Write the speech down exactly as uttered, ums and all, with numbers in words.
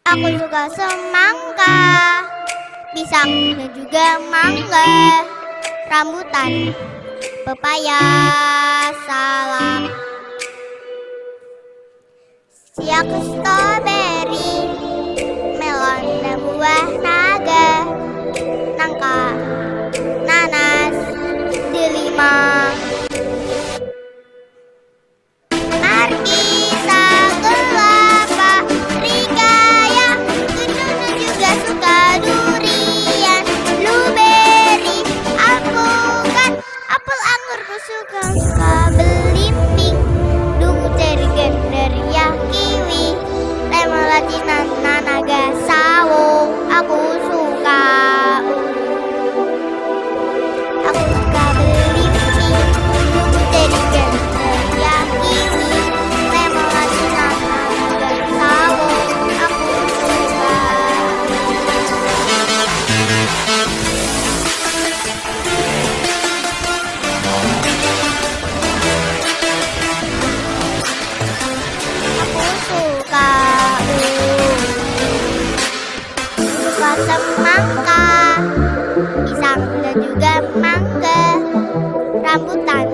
Aku suka semangka, pisang dan juga mangga, rambutan, pepaya, salam, siak stroberi, melon dan buah naga, nangka, nanas, delima, markisa, kelapa, rikaya, cucu juga suka durian, blueberry, alpukat, apel, anggur, suka suka belimbing, dungu, ceri, gandaria, kiwi, lemon, latinan, naga, sawo. Aku suka Aku suka belimbing, dungu, ceri, gandaria, kiwi, lemon, latinan, naga, sawo. Aku suka Aku suka suka semangka, pisang dan juga mangga, rambutan,